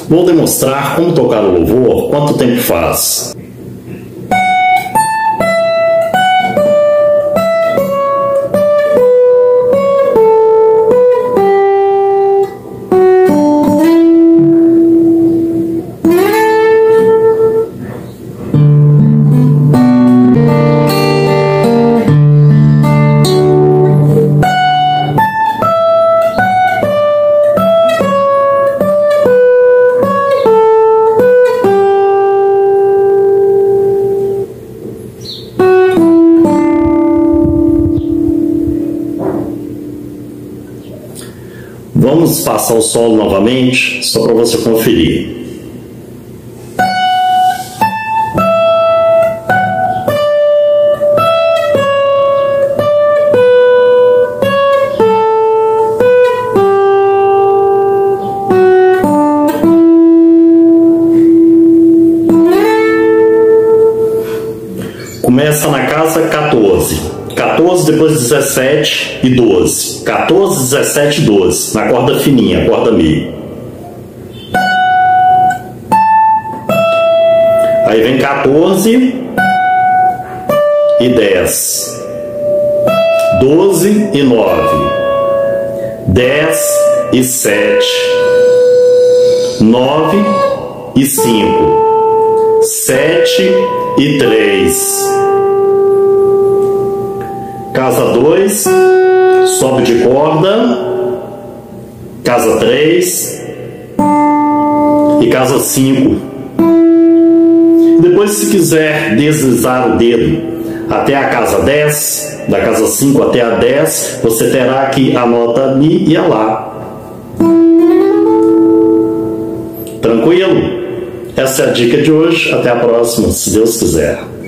Vou demonstrar como tocar o louvor, quanto tempo faz. Vamos passar o solo novamente, só para você conferir. Começa na casa 14. 14, depois 17 e 12. 14, 17 e 12. Na corda fininha, corda Mi. Aí vem 14 e 10. 12 e 9. 10 e 7. 9 e 5. 7 e 3. Casa 2, sobe de corda, casa 3 e casa 5. Depois, se quiser deslizar o dedo até a casa 10, da casa 5 até a 10, você terá aqui a nota Mi e a Lá. Tranquilo? Essa é a dica de hoje. Até a próxima, se Deus quiser.